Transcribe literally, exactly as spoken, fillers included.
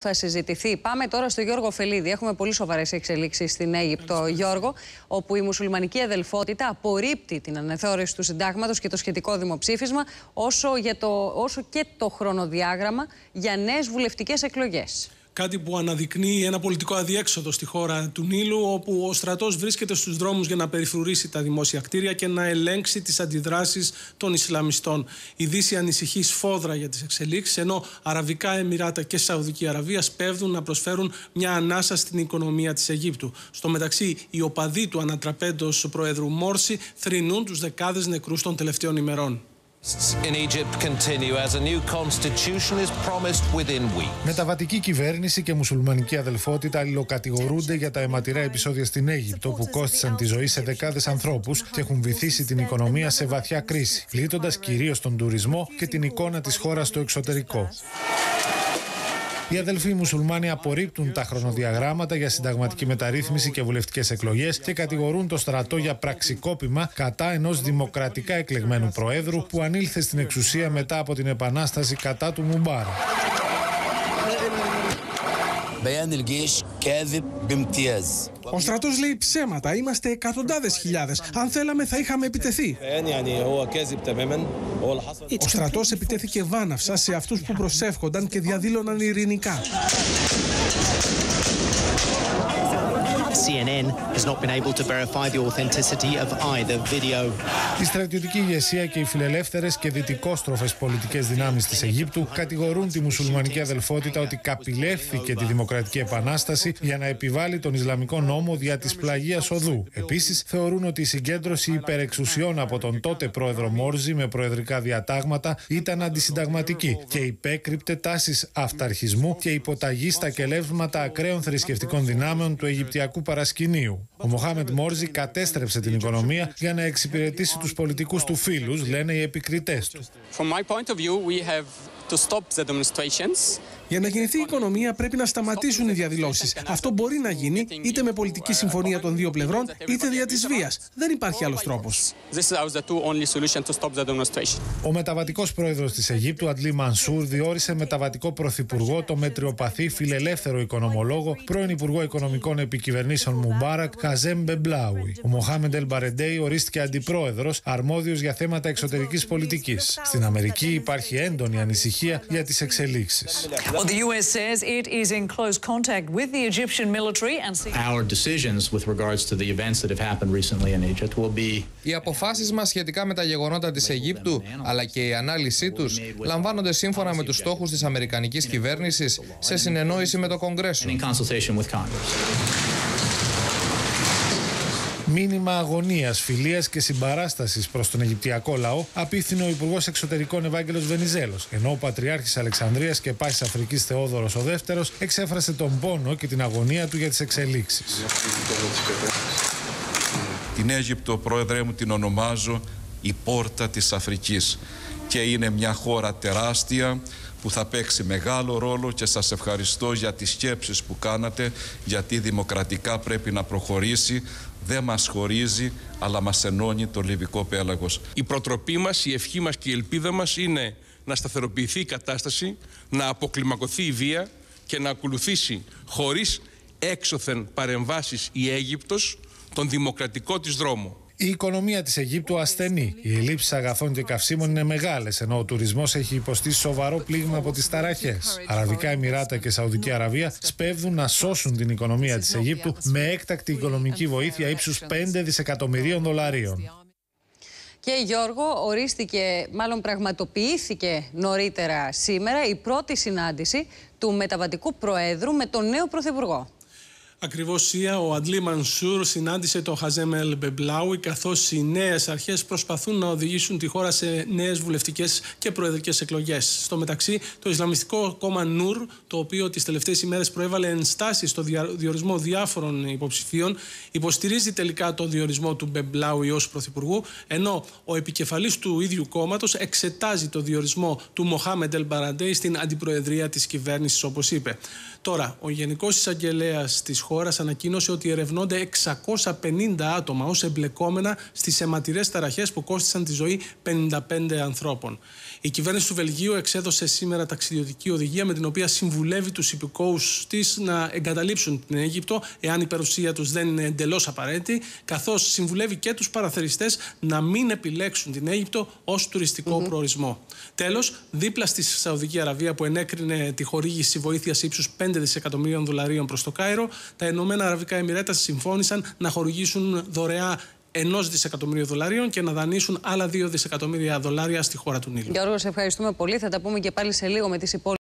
θα συζητηθεί. Πάμε τώρα στο Γιώργο Φελίδη. Έχουμε πολύ σοβαρές εξελίξεις στην Αίγυπτο, Γιώργο, όπου η μουσουλμανική αδελφότητα απορρίπτει την αναθεώρηση του συντάγματος και το σχετικό δημοψήφισμα, όσο, για το, όσο και το χρονοδιάγραμμα για νέες βουλευτικές εκλογές. Κάτι που αναδεικνύει ένα πολιτικό αδιέξοδο στη χώρα του Νείλου, όπου ο στρατός βρίσκεται στους δρόμους για να περιφρουρήσει τα δημόσια κτίρια και να ελέγξει τις αντιδράσεις των Ισλαμιστών. Η Δύση ανησυχεί σφόδρα για τις εξελίξεις, ενώ Αραβικά Εμιράτα και Σαουδική Αραβία σπέβδουν να προσφέρουν μια ανάσα στην οικονομία της Αιγύπτου. Στο μεταξύ, οι οπαδοί του ανατραπέντος Προέδρου Μόρση θρηνούν τους δεκάδες νεκρούς των τελευταίων ημερών. Μεταβατική κυβέρνηση και μουσουλμανική αδελφότητα αλληλοκατηγορούνται για τα αιματηρά επεισόδια στην Αίγυπτο που κόστισαν τη ζωή σε δεκάδες ανθρώπους και έχουν βυθίσει την οικονομία σε βαθιά κρίση, πλήττοντας κυρίως τον τουρισμό και την εικόνα της χώρας στο εξωτερικό. Οι αδελφοί μουσουλμάνοι απορρίπτουν τα χρονοδιαγράμματα για συνταγματική μεταρρύθμιση και βουλευτικές εκλογές και κατηγορούν το στρατό για πραξικόπημα κατά ενός δημοκρατικά εκλεγμένου προέδρου που ανήλθε στην εξουσία μετά από την επανάσταση κατά του Μουμπάρα. Ο στρατός λέει ψέματα. Είμαστε εκατοντάδες χιλιάδες. Αν θέλαμε θα είχαμε επιτεθεί. Ο στρατός επιτέθηκε βάναυσα σε αυτούς που προσεύχονταν και διαδήλωναν ειρηνικά. σι εν εν has not been able to verify the authenticity of either video. Η στρατιωτική ηγεσία και οι φιλελεύθερες και δυτικόστροφες πολιτικές δυνάμεις της Αιγύπτου κατηγορούν τη μουσουλμανική αδελφότητα ότι καπηλεύθηκε τη Δημοκρατική Επανάσταση για να επιβάλλει τον Ισλαμικό νόμο δια της πλαγίας οδού. Επίσης, θεωρούν ότι η συγκέντρωση υπερεξουσιών από τον τότε πρόεδρο Μόρζι με προεδρικά διατάγματα ήταν αντισυνταγματική και υπέκρυπτε τάσεις αυταρχισμού και υποταγή στα κελεύματα ακραίων θρησκευτικών δυνάμεων του Αιγυπτιακού παρασκηνίου. Ο Μοχάμεντ Μόρζι κατέστρεψε την οικονομία για να εξυπηρετήσει τους πολιτικούς του φίλους, λένε οι επικριτές του. Για να γεννηθεί η οικονομία πρέπει να σταματήσουν οι διαδηλώσεις. Αυτό μπορεί να γίνει είτε με πολιτική συμφωνία των δύο πλευρών, είτε δια της βίας. Δεν υπάρχει άλλος τρόπος. Ο μεταβατικός πρόεδρος της Αιγύπτου, Αντλή Μανσούρ, διόρισε μεταβατικό πρωθυπουργό το μετριοπαθή φιλελεύθερο οικονομολόγο, πρώην Υπουργό Οικονομικών Επικυβερνήσεων Μουμπάρακ, Χαζέμ Μπεμπλάουι. Ο Μοχάμεντ Ελ Μπαρεντέι ορίστηκε αντιπρόεδρος, αρμόδιος για θέματα εξωτερικής πολιτικής. Στην Αμερική υπάρχει έντονη ανησυχία για τις εξελίξεις. Well, the U S says it is in close contact with the Egyptian military and our decisions with regards to the events that have happened recently in Egypt will be. Οι αποφάσεις μας σχετικά με τα γεγονότα της Αιγύπτου, αλλά και η ανάλυση τους, λαμβάνονται σύμφωνα με τους στόχους της αμερικανικής κυβέρνησης σε συνεννόηση με το Κογκρέσο. Μήνυμα αγωνίας, φιλίας και συμπαράστασης προς τον Αιγυπτιακό λαό απίθυνε ο Υπουργός Εξωτερικών Ευάγγελος Βενιζέλος, ενώ ο Πατριάρχης Αλεξανδρίας και Πάσης Αφρικής Θεόδωρος ο Δεύτερος εξέφρασε τον πόνο και την αγωνία του για τις εξελίξεις. Την Αίγυπτο, πρόεδρε μου, την ονομάζω η πόρτα της Αφρικής και είναι μια χώρα τεράστια που θα παίξει μεγάλο ρόλο και σας ευχαριστώ για τις σκέψεις που κάνατε, γιατί δημοκρατικά πρέπει να προχωρήσει. Δεν μας χωρίζει, αλλά μας ενώνει το Λιβικό πέλαγος. Η προτροπή μας, η ευχή μας και η ελπίδα μας είναι να σταθεροποιηθεί η κατάσταση, να αποκλιμακωθεί η βία και να ακολουθήσει χωρίς έξωθεν παρεμβάσεις η Αίγυπτος τον δημοκρατικό της δρόμο. Η οικονομία της Αιγύπτου ασθενεί. Οι ελλείψεις αγαθών και καυσίμων είναι μεγάλες, ενώ ο τουρισμός έχει υποστεί σοβαρό πλήγμα από τις ταραχές. Αραβικά Εμιράτα και Σαουδική Αραβία σπέβδουν να σώσουν την οικονομία της Αιγύπτου με έκτακτη οικονομική βοήθεια ύψους πέντε δισεκατομμυρίων δολαρίων. Και Γιώργο, ορίστηκε, μάλλον πραγματοποιήθηκε νωρίτερα σήμερα η πρώτη συνάντηση του μεταβατικού προέδρου με τον νέο πρωθυπουργό. Ακριβώς, Σία, ο Αντλή Μανσούρ συνάντησε τον Χαζέμ Ελ Μπεμπλάουι, καθώς οι νέες αρχές προσπαθούν να οδηγήσουν τη χώρα σε νέες βουλευτικές και προεδρικές εκλογές. Στο μεταξύ, το Ισλαμιστικό κόμμα Νούρ, το οποίο τις τελευταίες ημέρες προέβαλε ενστάσεις στο διορισμό διάφορων υποψηφίων, υποστηρίζει τελικά το διορισμό του Μπεμπλάουι ως πρωθυπουργού, ενώ ο επικεφαλής του ίδιου κόμματος εξετάζει το διορισμό του Μοχάμεντ Ελ Μπαρεντέι στην αντιπροεδρία της κυβέρνησης, όπως είπε. Τώρα, ο Γενικός Εισαγγελέας της χώρας χώρας ανακοίνωσε ότι ερευνώνται εξακόσια πενήντα άτομα ως εμπλεκόμενα στις αιματηρές ταραχές που κόστησαν τη ζωή πενήντα πέντε ανθρώπων. Η κυβέρνηση του Βελγίου εξέδωσε σήμερα ταξιδιωτική οδηγία με την οποία συμβουλεύει τους υπηκόους της να εγκαταλείψουν την Αίγυπτο εάν η παρουσία τους δεν είναι εντελώς απαραίτητη, καθώς συμβουλεύει και τους παραθεριστές να μην επιλέξουν την Αίγυπτο ως τουριστικό mm-hmm. προορισμό. Τέλος, δίπλα στη Σαουδική Αραβία που ενέκρινε τη χορήγηση βοήθειας ύψους πέντε δισεκατομμυρίων δολαρίων προς το Κάιρο, τα Ηνωμένα Αραβικά Εμιρέτα συμφώνησαν να χορηγήσουν δωρεά ενός δισεκατομμυρίου δολαρίων και να δανείσουν άλλα δύο δισεκατομμύρια δολάρια στη χώρα του Νείλου. Γιώργο, σε ευχαριστούμε πολύ. Θα τα πούμε και πάλι σε λίγο με τις υπόλοιπες.